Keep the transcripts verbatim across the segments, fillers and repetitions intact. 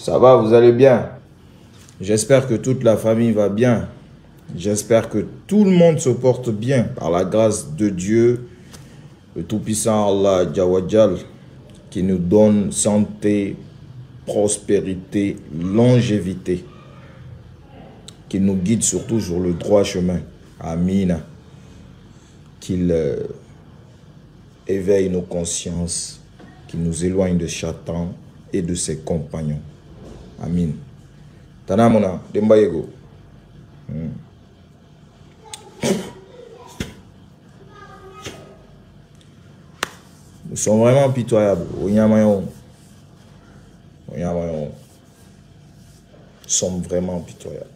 Ça va, vous allez bien? J'espère que toute la famille va bien. J'espère que tout le monde se porte bien par la grâce de Dieu, le Tout-Puissant Allah Jawajal, qui nous donne santé, prospérité, longévité, qui nous guide surtout sur le droit chemin. Amin. Qu'il euh, éveille nos consciences, qu'il nous éloigne de Satan et de ses compagnons. Amin. Tanamona, Dembayego. Hmm. Nous sommes vraiment pitoyables. Nous sommes vraiment pitoyables.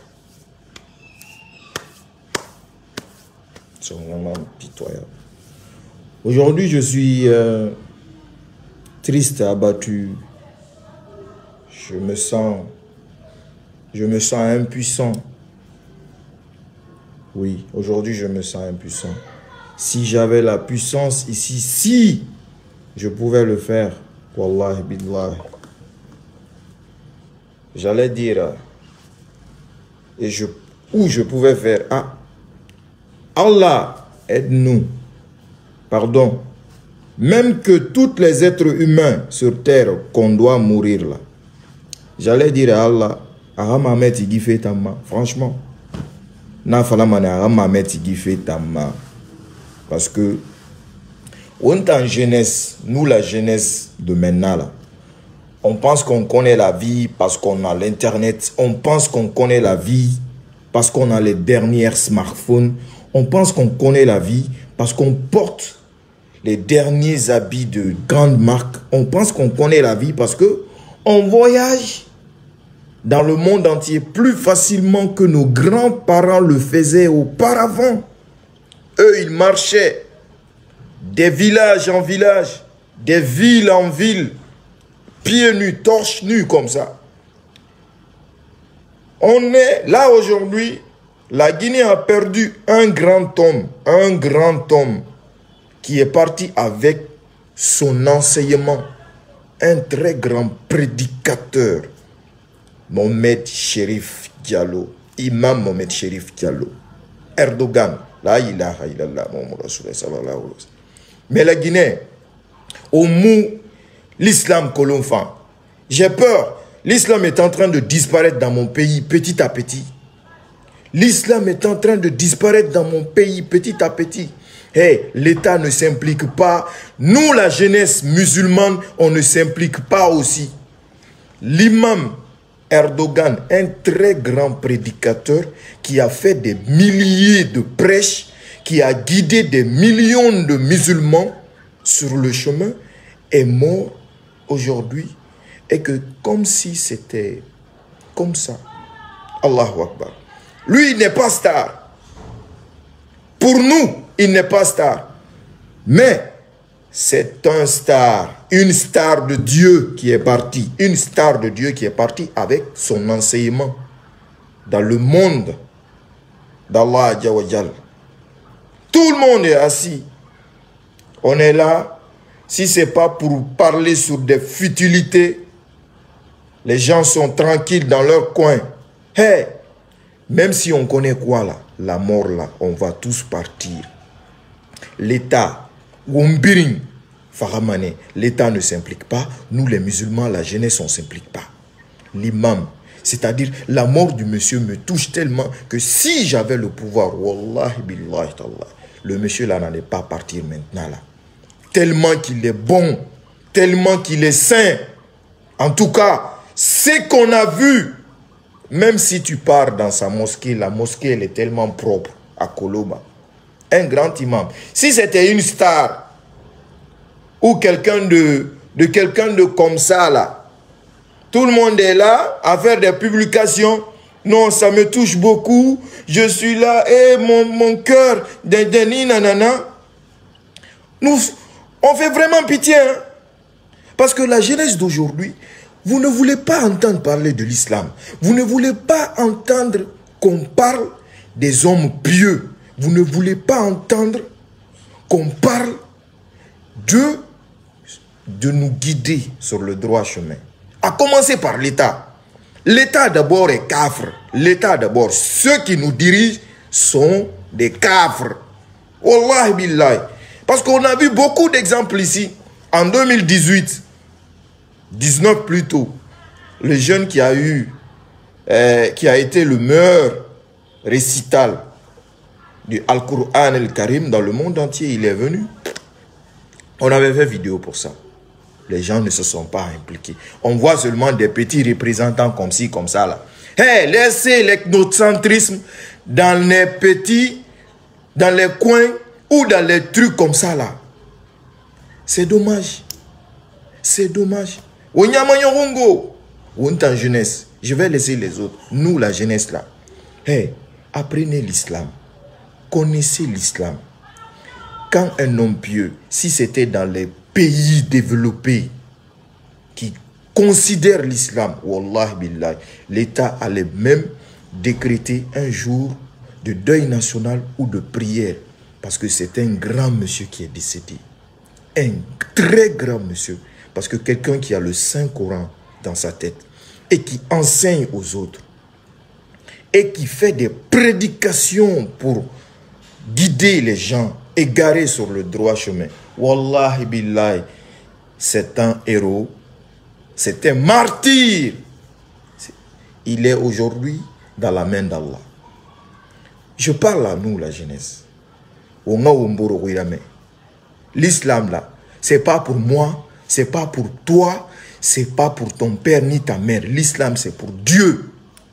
Nous sommes vraiment pitoyables. Aujourd'hui, je suis euh, triste, abattu. Je me sens, je me sens impuissant. Oui, aujourd'hui, je me sens impuissant. Si j'avais la puissance ici, si je pouvais le faire, Wallah billah, j'allais dire, et je, où je pouvais faire, ah, Allah, aide-nous, pardon, même que tous les êtres humains sur terre qu'on doit mourir là, j'allais dire à Allah, Ahamamet il fait tamma, franchement, na falamane Ahamamet il fait tamma. Parce que, on est en jeunesse, nous la jeunesse de maintenant, là, on pense qu'on connaît la vie parce qu'on a l'internet, on pense qu'on connaît la vie parce qu'on a les derniers smartphones, on pense qu'on connaît la vie parce qu'on porte les derniers habits de grandes marques, on pense qu'on connaît la vie parce que on voyage dans le monde entier plus facilement que nos grands-parents le faisaient auparavant. Eux, ils marchaient des villages en village, des villes en ville, pieds nus, torches nus comme ça. On est là aujourd'hui, la Guinée a perdu un grand homme, un grand homme qui est parti avec son enseignement, un très grand prédicateur, Mohamed Cherif Diallo, Imam Mohamed Cherif Diallo, Erdogan. La ilaha illallah, mais la Guinée, au mou, l'islam que l'on fait, j'ai peur. L'islam est en train de disparaître dans mon pays petit à petit. L'islam est en train de disparaître dans mon pays petit à petit. Hey, l'État ne s'implique pas. Nous, la jeunesse musulmane, on ne s'implique pas aussi. L'imam Erdogan, un très grand prédicateur qui a fait des milliers de prêches, qui a guidé des millions de musulmans sur le chemin, est mort aujourd'hui. Et que comme si c'était comme ça. Allahu Akbar. Lui, il n'est pas star. Pour nous, il n'est pas star. Mais c'est un star, une star de Dieu qui est partie, une star de Dieu qui est partie avec son enseignement dans le monde d'Allah Jawajal. Tout le monde est assis. On est là. Si ce n'est pas pour parler sur des futilités, les gens sont tranquilles dans leur coin. Hey, même si on connaît quoi là, la mort là, on va tous partir. L'État, Wombiring, Faramane, l'État ne s'implique pas. Nous les musulmans, la jeunesse, on ne s'implique pas. L'imam, c'est-à-dire la mort du monsieur me touche tellement que si j'avais le pouvoir, Wallahi billahi ta'ala, le monsieur là n'allait pas partir maintenant là. Tellement qu'il est bon, tellement qu'il est saint. En tout cas, c'est qu'on a vu. Même si tu pars dans sa mosquée, la mosquée elle est tellement propre à Koloba. Un grand imam. Si c'était une star ou quelqu'un de, de quelqu'un de comme ça là, tout le monde est là à faire des publications. Non, ça me touche beaucoup. Je suis là et mon, mon cœur, nanana. Nous, on fait vraiment pitié. Hein? Parce que la jeunesse d'aujourd'hui, vous ne voulez pas entendre parler de l'islam. Vous ne voulez pas entendre qu'on parle des hommes pieux. Vous ne voulez pas entendre qu'on parle de, de nous guider sur le droit chemin. À commencer par l'État. L'État d'abord est cafre. L'État d'abord. Ceux qui nous dirigent sont des cafres. Wallahi billahi. Parce qu'on a vu beaucoup d'exemples ici. En deux mille dix-huit, dix-neuf plutôt, le jeune qui a eu, euh, qui a été le meilleur récital du Al-Qur'an al-Karim dans le monde entier, il est venu. On avait fait vidéo pour ça. Les gens ne se sont pas impliqués. On voit seulement des petits représentants comme ci, comme ça là. Hey, laissez l'ethnocentrisme dans les petits, dans les coins ou dans les trucs comme ça là. C'est dommage. C'est dommage. On en jeunesse. Je vais laisser les autres. Nous, la jeunesse là. Hey, apprenez l'islam. Connaissez l'islam. Quand un homme pieux, si c'était dans les pays développés qui considèrent l'islam, wallah billah, l'État allait même décréter un jour de deuil national ou de prière. Parce que c'est un grand monsieur qui est décédé. Un très grand monsieur. Parce que quelqu'un qui a le Saint-Coran dans sa tête et qui enseigne aux autres et qui fait des prédications pour guider les gens égarés sur le droit chemin. Wallahi billahi, c'est un héros, c'est un martyr. Il est aujourd'hui dans la main d'Allah. Je parle à nous, la jeunesse. L'islam là, c'est pas pour moi, c'est pas pour toi, c'est pas pour ton père ni ta mère. L'islam c'est pour Dieu.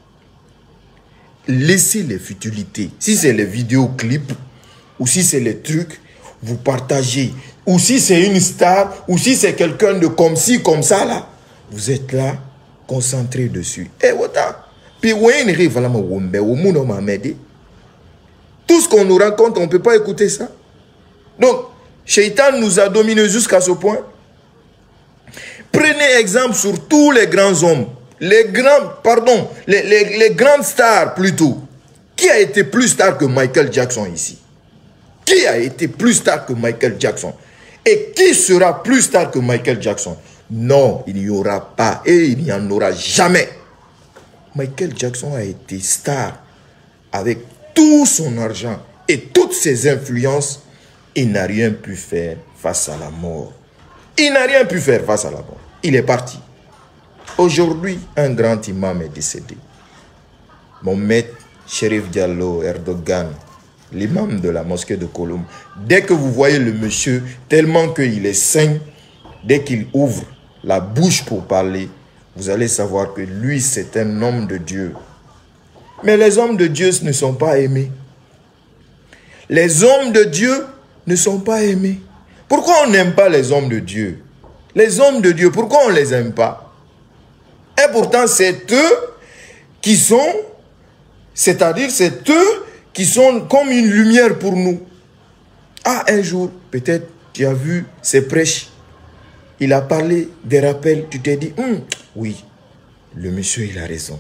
Laissez les futilités. Si c'est les vidéoclips, ou si c'est les trucs, vous partagez. Ou si c'est une star, ou si c'est quelqu'un de comme ci, comme ça là, vous êtes là, concentré dessus. Et voilà. Puis, tout ce qu'on nous raconte, on ne peut pas écouter ça. Donc, Shaitan nous a dominés jusqu'à ce point. Prenez exemple sur tous les grands hommes. Les grands, pardon, les, les, les grandes stars plutôt. Qui a été plus star que Michael Jackson ici? Qui a été plus star que Michael Jackson? Et qui sera plus star que Michael Jackson? Non, il n'y aura pas et il n'y en aura jamais. Michael Jackson a été star avec tout son argent et toutes ses influences. Il n'a rien pu faire face à la mort. Il n'a rien pu faire face à la mort. Il est parti. Aujourd'hui, un grand imam est décédé. Mon maître, Cherif Diallo Erdogan, l'imam de la mosquée de Colombe. Dès que vous voyez le monsieur, tellement qu'il est saint, dès qu'il ouvre la bouche pour parler, vous allez savoir que lui, c'est un homme de Dieu. Mais les hommes de Dieu ne sont pas aimés. Les hommes de Dieu ne sont pas aimés. Pourquoi on n'aime pas les hommes de Dieu? Les hommes de Dieu, pourquoi on ne les aime pas? Et pourtant, c'est eux qui sont, c'est-à-dire c'est eux qui sont comme une lumière pour nous. Ah, un jour, peut-être tu as vu ses prêches. Il a parlé des rappels. Tu t'es dit, hm, oui, le monsieur, il a raison.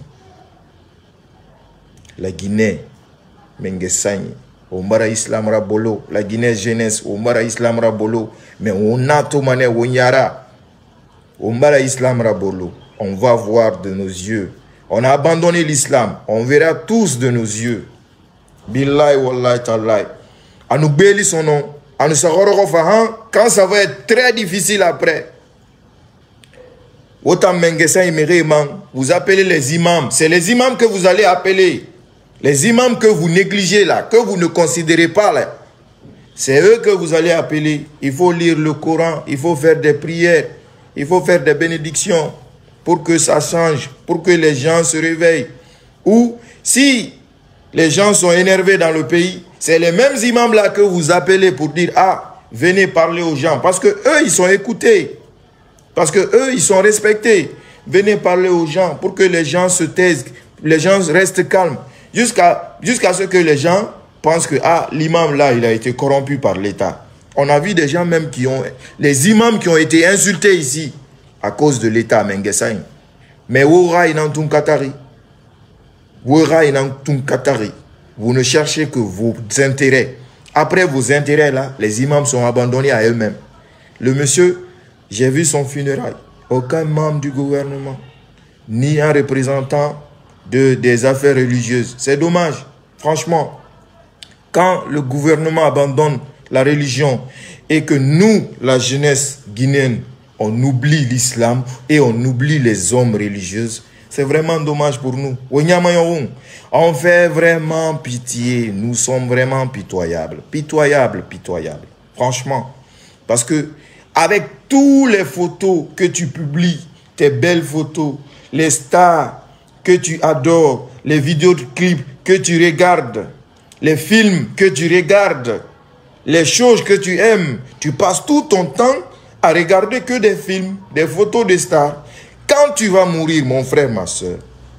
La Guinée, Mengesani, Omara Islam Rabolo, la Guinée jeunesse, Omara Islam Rabolo, mais on a tout mané, on yara. Omara Islam Rabolo, on va voir de nos yeux. On a abandonné l'islam, on verra tous de nos yeux. Billahi wallahi ta'ala. À nous bélir son nom, à nous savoir quand ça va être très difficile après. Autant Mengesa Imam, vous appelez les imams, c'est les imams que vous allez appeler. Les imams que vous négligez là, que vous ne considérez pas là, c'est eux que vous allez appeler. Il faut lire le Coran, il faut faire des prières, il faut faire des bénédictions pour que ça change, pour que les gens se réveillent. Ou si les gens sont énervés dans le pays, c'est les mêmes imams là que vous appelez pour dire, ah, venez parler aux gens. Parce que eux, ils sont écoutés. Parce que eux, ils sont respectés. Venez parler aux gens pour que les gens se taisent, les gens restent calmes. Jusqu'à jusqu'à ce que les gens pensent que ah, l'imam là, il a été corrompu par l'État. On a vu des gens même qui ont... Les imams qui ont été insultés ici à cause de l'État à Mengesani. Mais Wora Inantum Katari. Wora Inantum Katari. Vous ne cherchez que vos intérêts. Après vos intérêts là, les imams sont abandonnés à eux-mêmes. Le monsieur, j'ai vu son funérail. aucun membre du gouvernement, ni un représentant de, des affaires religieuses. C'est dommage, franchement. Quand le gouvernement abandonne la religion et que nous, la jeunesse guinéenne, on oublie l'islam et on oublie les hommes religieux, c'est vraiment dommage pour nous. On fait vraiment pitié. Nous sommes vraiment pitoyables. Pitoyables, pitoyables. Franchement. Parce que avec toutes les photos que tu publies, tes belles photos, les stars que tu adores, les vidéos de clips que tu regardes, les films que tu regardes, les choses que tu aimes, tu passes tout ton temps à regarder que des films, des photos de stars. Quand tu vas mourir, mon frère, ma soeur,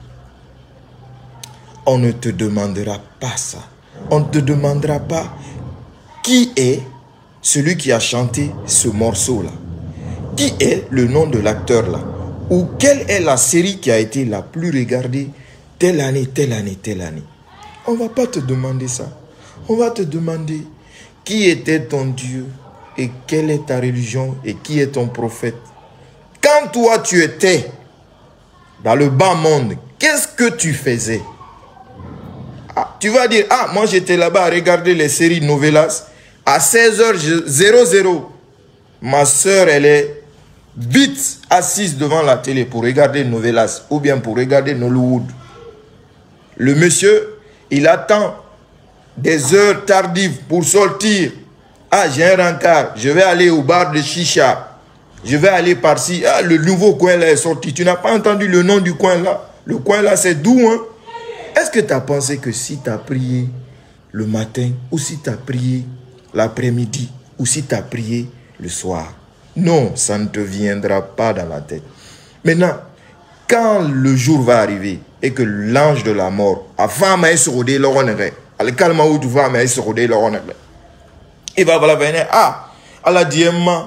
on ne te demandera pas ça. On ne te demandera pas qui est celui qui a chanté ce morceau-là. Qui est le nom de l'acteur-là? Ou quelle est la série qui a été la plus regardée telle année, telle année, telle année? On ne va pas te demander ça. On va te demander qui était ton Dieu et quelle est ta religion et qui est ton prophète. Quand toi tu étais dans le bas monde, qu'est-ce que tu faisais? Ah, tu vas dire, ah, moi j'étais là-bas à regarder les séries novelas. À seize heures zéro, ma soeur, elle est vite assise devant la télé pour regarder novelas ou bien pour regarder Nollywood. Le monsieur, il attend des heures tardives pour sortir. Ah, j'ai un rencard, je vais aller au bar de Chicha. Je vais aller par-ci. Ah, le nouveau coin là est sorti. Tu n'as pas entendu le nom du coin là? Le coin là, c'est d'où, hein? Est-ce que tu as pensé que si tu as prié le matin ou si tu as prié l'après-midi ou si tu as prié le soir? Non, ça ne te viendra pas dans la tête. Maintenant, quand le jour va arriver et que l'ange de la mort a femme à se roder l'oronere, al calma où tu vas mais se roder l'oronere, il va venir, ah, Allah dit,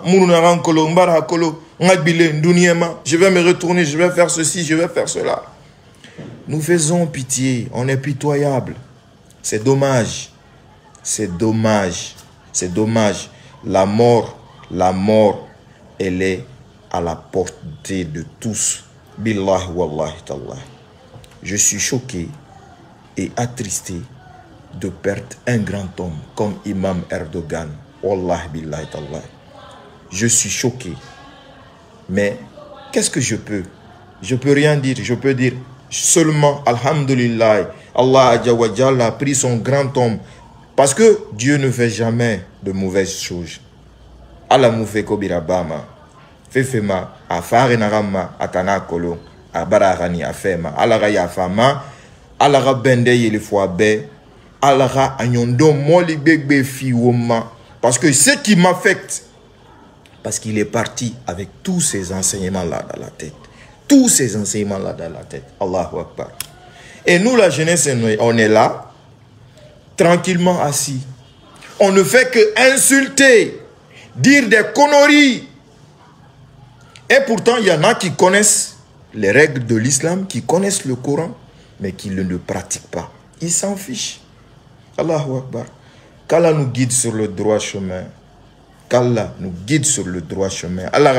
je vais me retourner, je vais faire ceci, je vais faire cela. Nous faisons pitié, on est pitoyable. C'est dommage, c'est dommage, c'est dommage. La mort, la mort, elle est à la portée de tous. Billahi wallahi tallah. Je suis choqué et attristé de perdre un grand homme comme Imam Erdogan. Wallahi billahi tallah. Je suis choqué. Mais qu'est-ce que je peux? Je peux rien dire. Je peux dire seulement Alhamdulillah. Allah Adjawajal a pris son grand homme. Parce que Dieu ne fait jamais de mauvaises choses. Allah moufe kobirabama. Fefema. Afare narama. Atana kolo. Abararani afema. Allah ya fama. Allah bende yele foabe. Allah anyondo moli bebe fiwoma. Parce que ce qui m'affecte, parce qu'il est parti avec tous ces enseignements-là dans la tête. Tous ces enseignements-là dans la tête. Allahu Akbar. Et nous, la jeunesse, on est là, tranquillement assis. On ne fait que insulter, dire des conneries. Et pourtant, il y en a qui connaissent les règles de l'islam, qui connaissent le Coran, mais qui ne le pratiquent pas. Ils s'en fichent. Allahu Akbar. Qu'Allah nous guide sur le droit chemin. Qu'Allah nous guide sur le droit chemin. Allah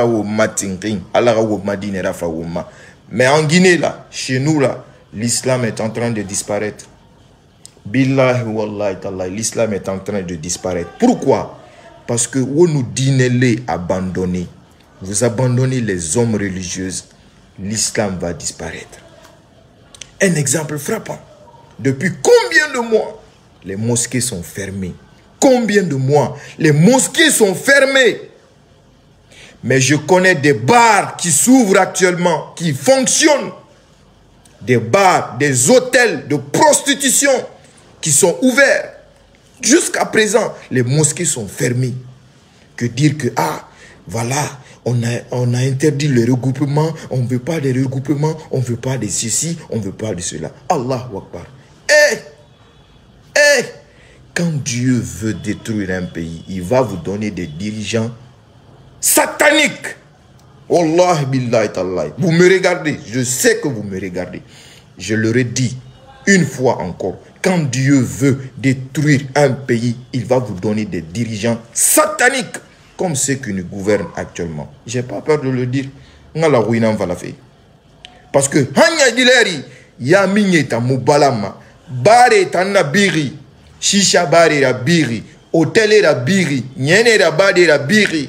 Mais en Guinée, là, chez nous, là, l'islam est en train de disparaître. Billahi wallahi ta'ala, l'islam est en train de disparaître. Pourquoi? Parce que vous nous dînez abandonnés. Vous abandonnez les hommes religieux. L'islam va disparaître. Un exemple frappant. Depuis combien de mois les mosquées sont fermées? Combien de mois les mosquées sont fermées? Mais je connais des bars qui s'ouvrent actuellement, qui fonctionnent. Des bars, des hôtels de prostitution qui sont ouverts. Jusqu'à présent, les mosquées sont fermées. Que dire que, ah, voilà, on a, on a interdit le regroupement, on ne veut pas de regroupement, on ne veut pas de ceci, on ne veut pas de cela. Allahu Akbar. Eh, eh, quand Dieu veut détruire un pays, il va vous donner des dirigeants sataniques. Wallah billahi ta'ala. Vous me regardez, je sais que vous me regardez. Je leur ai dit une fois encore, quand Dieu veut détruire un pays, il va vous donner des dirigeants sataniques, comme ceux qui nous gouvernent actuellement. Je n'ai pas peur de le dire. ngala ruina falafe parce que hanya dileri ya minyeta mubalama bare tanna biri shisha bare la biri hôtel la biri nyene la bade la biri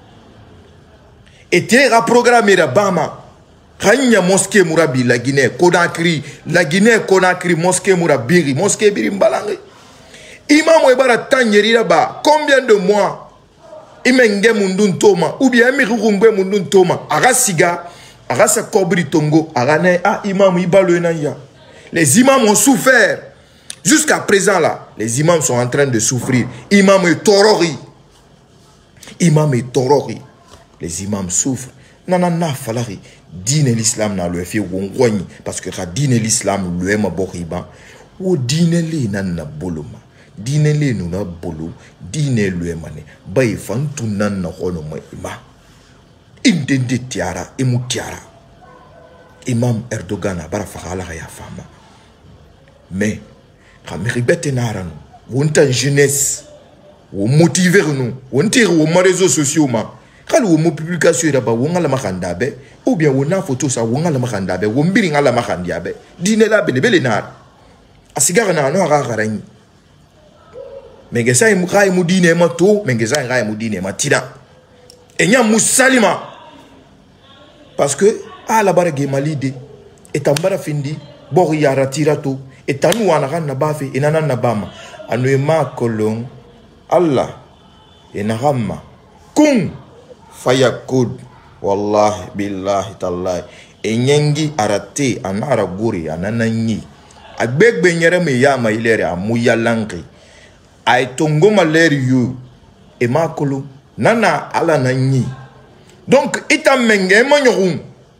était ra programmé la bama hanya mosquée murabi la Guinée Conakry la Guinée Conakry mosquée murabiri mosquée biri mbalange imam ebara tanyeri la ba combien de mois imenge mundun toma ou bien mi rungwe mundun toma aga siga aga sa kobri tongo aga ne ah imam ibalo na ya les imams ont souffert jusqu'à présent là les imams sont en train de souffrir imam est torori imam est torori les imams souffrent nana na falari dîner l'islam na le fait wongwani parce que ka dîner l'islam le ma boriba o dîner li nana boloma dîner li nuna bolo dîner le mane bay fantu nana hono ma ima indende tiara emu tiara imam Erdogan bara fakala ya fama mais ka miribete naranu wonta jeunesse wo motiver nous wontir wo ma réseaux sociaux ma kali wo mo publication ira ba wonga ma kandabe ou bien wona photo sa wonga ma kandabe wo mbiri ngala ma kandiabe dîner la bele bele nar asigara na no aga garani mengesa imu kai mu dîner ma to mengesa ngai mu dîner ma tida enya musalima parce que ala barage malide etambara findi bori ya ratirato etanu wana na bafe enana na bama anu ma kolong Allah enagama kun fayakud wallahi billahi tallahi enyengi arate anara guri anananyi agbegbe nyere me ya ma ilere amuya lanki ay tongo maleri yu e makolo nana ala nanyi donc ita menge manyorum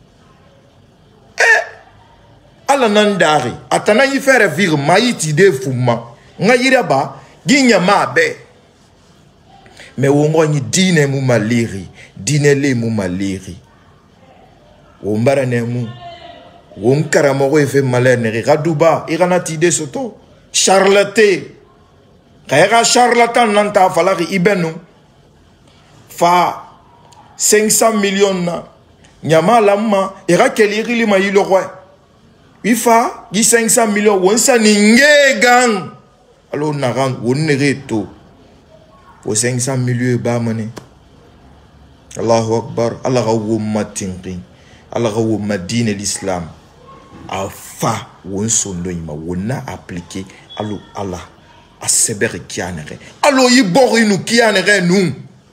eh ala nandari atana yi faire vir maiti de fuma ngayira ba ginya mabe mais wongo ni dine mu maliri dine le mu maliri wombara ne mu wonkara mo efe malere ne raduba irana tide soto charlatan kayaka charlatan nanta falaki ibenu fa cinq cents millions na nyama lamma ira keliri lima yilo kwa ifa gi cinq cents millions wonsa ninge gang alo naran wonnereto au cinq cents millions ba mané Allahu akbar Allah gawo matinqi Allah gawo madine l'islam afa won sondo yima wona appliquer allo Allah a sebere kianere allo yibori nu kianere nu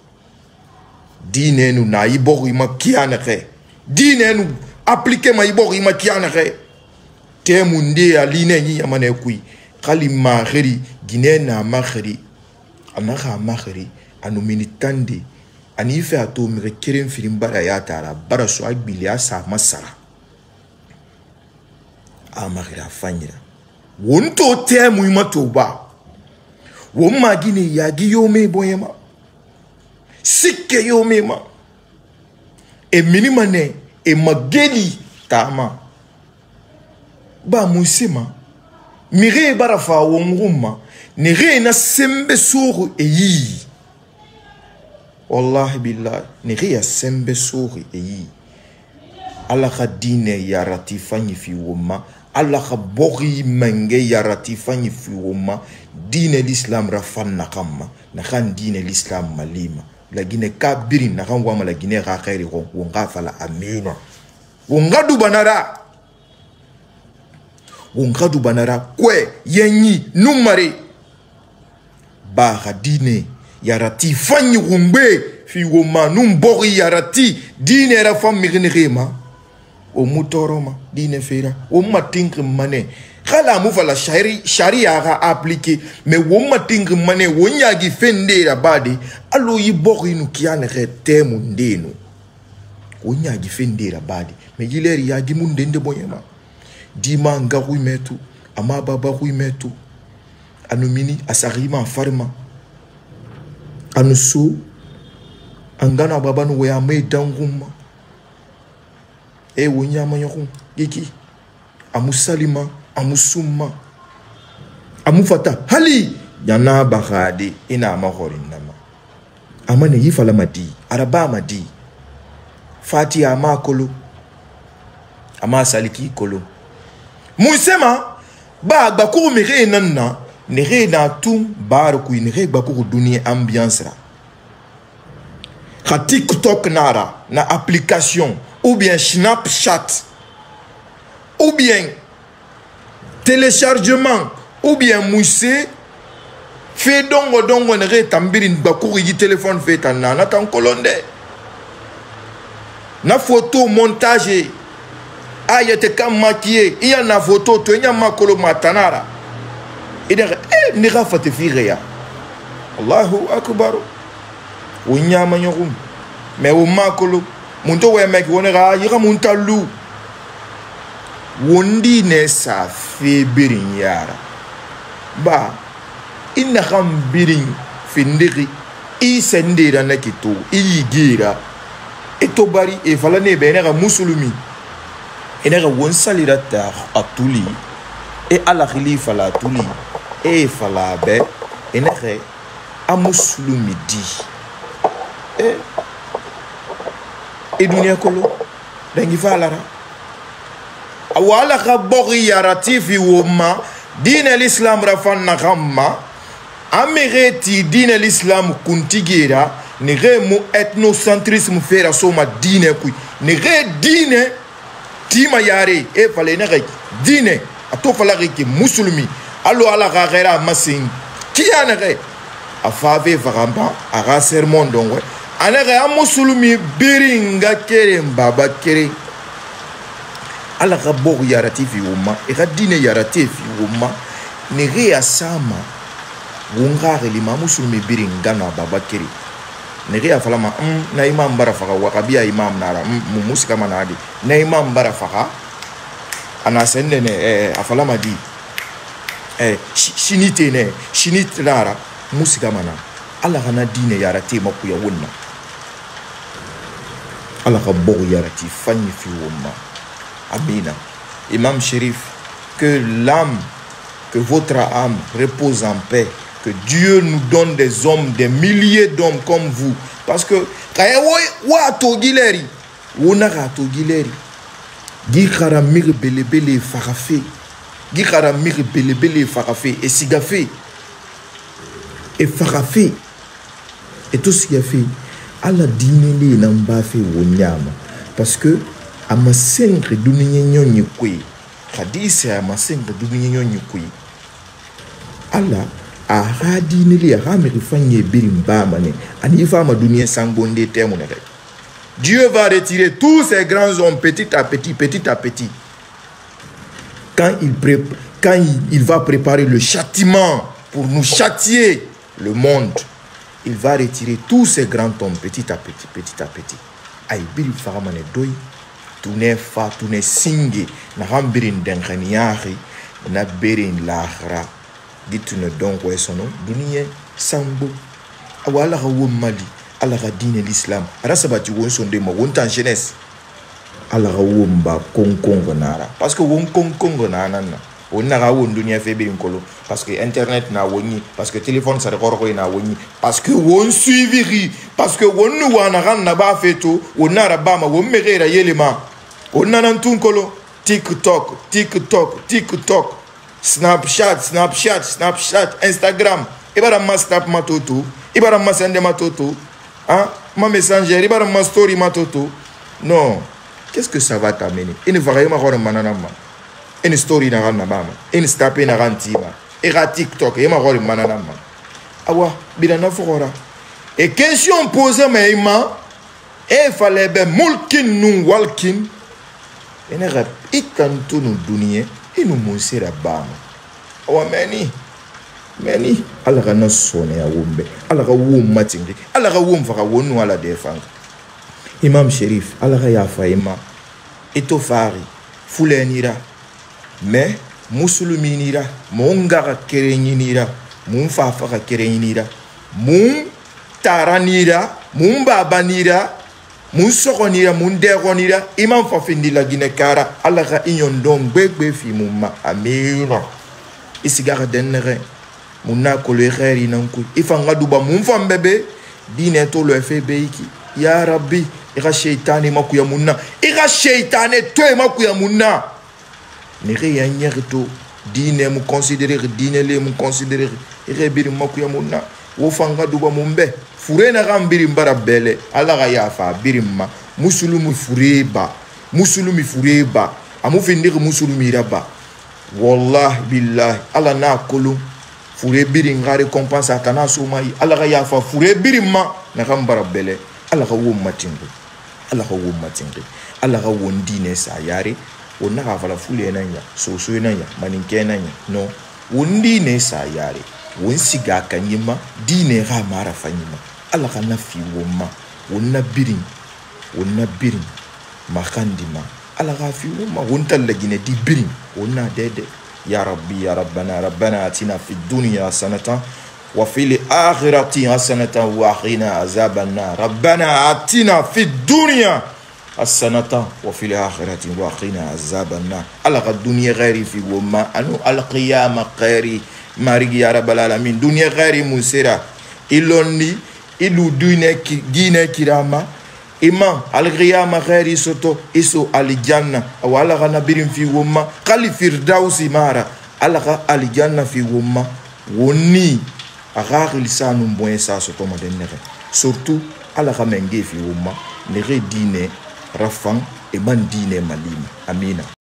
dine nu na yibori ma kianere dine nu appliquer ma yibori ma kianere temunde aline ni yamane kui kalima khiri ginena ma khiri anaka makhiri anu minitande ani fe ato mi keren filim bara ya tara bara so agbili asa masara amakhira fanyira wonto temu imato ba won magini yagi yome boyema sikke yome ma e minimane e mageli tama ba musima mire bara fa wonguma ni reina sembe suru eyi wallahi billahi ni rea sembe suru eyi Allah khadine ya ratifanyi fi woma Allah khabori menge ya ratifanyi fi woma dine l'islam rafan nakama na khan dine l'islam malima la Guinée kabiri na khan wama la Guinée ra khairi ko wonga fala amina wonga du banara wonga du banara kwe yenyi numare ba dine yarati fanyi rumbe fi woma numbori yarati dine ra fam mirnirema o mutoroma dine fera o matingre mane khala mu fala shari sharia ga appliquer mais wo matingre mane wo nyagi fende ra badi allo yibori nu kiane rete mundenu wo nyagi fende ra badi mais yileri yagi mundende boyema dima ngaru metu ama baba ru metu anumini asarima farma anusu angana baba no ya me danguma e wonya manyoku giki amusalima amusuma amufata hali yana bahadi ina mahorin nama amane yifala madi araba madi fati ama kolo ama saliki kolo musema ba ba ko mi re nanna ne re na tum bar ku ne re ba ko dunia ambiance ra ka TikTok nara na application ou bien Snapchat ou bien téléchargement ou bien moussé fait dongo dongo ne re tambirin ba ko yi téléphone fait tan na tan kolonde na photo montage ayete kam maquillé il y a na photo to nya makolo matanara ida eh ni rafa te fireya Allahu akbar wonya manyogum mais wo makolo munto we mek wonera yira muntalu wondi ne sa fe birin yara ba inna kham birin findiri i sendira nakito i gira eto bari e falane be ne ga musulmi ene ga won salira ta atuli e ala khalifa la tuli e fala be ene ga a musulmi di e e dunia kolo dangi falara awala ga bori yarati fi woma din al-islam rafan na gamma amireti din al-islam kuntigira ni re mu ethnocentrisme fera soma dine kui ni re dine tima yare e fale ne re dine ato fala ki musulmi allo ala gagera masin kiana re afave varamba aga sermon dongwe anere a musulmi biringa kere baba kere ala gabo yarati fi umma e ga dine yarati fi umma ni re asama wungare lima musulmi biringa na baba kere nege afalama mm, na imam barafaka wakabia imam nara mm, musika manadi na imam barafaka anasende ne eh, afalama di eh, shinite ne shinite nara musika mana Allah kana dine yarati maku ya wonna Allah ka bogu yarati fanyi fi wonna amina. Imam Chérif, que l'âme, que votre âme repose en paix. Que Dieu nous donne des hommes, des milliers d'hommes comme vous. Parce que, quand vous avez togileri, vous n'avez togileri. Gikara mir belebele farafé. Gikara mir belebele farafé. Et sigafé. Et farafé. Et tout ce qu'il a fait. Allah dinele n'amba fait wonyama. Parce que, à ma sengre dunia nyonyi kwe. Hadith à ma sengre dunia nyonyi kwe. Allah a radini li ramiri fanye birimba mane ani fama dunia sangonde temune. Dieu va retirer tous ces grands hommes petit à petit, petit à petit. Quand il prépare, quand il, il va préparer le châtiment pour nous châtier le monde, il va retirer tous ces grands hommes petit à petit, petit à petit. Ay birim faramane doy tune fa tune singe na rambirin denganiari na berin lahra. Dit-ne donc ouais son nom dunia sambo awala hawo mali ala ga dine l'islam rasabati won sonde mo won tan jeunesse ala ga wo mba konkongo nara parce que won konkongo nana on na ga won dunia fe birin kolo parce que internet na woni parce que téléphone ça rekoro na woni parce que won suiviri parce que won nu wana ran na ba feto won na rabama won megera yelema on nan tun kolo TikTok TikTok TikTok Snapchat, Snapchat, Snapchat, Instagram. Ibara ma snap matoto, ibara ma sende matoto, hein? Ma messenger, ibara ma story matoto. Non. Qu'est-ce que ça va t'amener? Il ne va rien m'avoir mananama. Une story n'a rien bama. Une snap n'a rien tiba. Et ra TikTok, il m'avoir mananama. Awa, bilana fora. Et question posée mais ima, il fallait ben mulkin nous walkin. Et ne rap ikanto nous dunia. Et nous monser la bama. Oh, meni. Meni. Allah ga nasone ya wumbe. Allah ga wum matingi. Allah ga wum faka wonu ala defanga. Imam Chérif. Allah ga ya faima. Eto fari. Fulenira. Mais, musuluminira. Monga ga kerenyinira. Mun fafa ga kerenyinira. Mun taranira. Mun babanira. Mun sokonira, mun deronira, imam fafindi la ginekara, Allah ga inyon don gbegbe fi mumma, amina. Isi gara denere, mun na kolo kheri nanku, ifanga duba mun fam bebe, dine to lo fe beiki. Ya Rabbi, ira sheitani makuya munna ira sheitani to makuya munna ne re ya nyerto dine mu considérer dine le mu considérer ira biri makuya munna wo fanga duba mumbe fure na gambiri mbara bele ala ga yafa birimma musulumu fureba musulumi fureba amu findir musulumi raba wallahi billahi ala na kolum fure biri ngare compensa kana sumai ala ga yafa fure birimma na gambara bele ala ga wo matingo ala ga wo matingo ala ga wo ndine sa yare wonna ga fala fule nanya so so nanya maninke nanya no wondi ne sa yare won siga kanyima dine ga mara fanyima ala ga na fi womma wonna birin wonna birin makandima ala ga fi womma won tallagine di birin wonna dede ya rabbi ya rabbana rabbana atina fid dunya sanatan wa fil akhirati hasanatan wa qina azaban nar rabbana atina fid dunya hasanatan wa fil akhirati wa qina azaban nar ala ga dunya ghairi fi womma anu al qiyamah ghairi marigi ya rabbal alamin dunya ghairi musira ilonni ilu dune ki dine kirama imam al-qiyama ghairi soto iso al-janna wala gana birim fi wumma qali firdausi mara alaga al-janna fi wumma woni aga lisanu mboye sa soto modenne surtout alaga menge fi wumma ne dine rafan e man dine malima amina.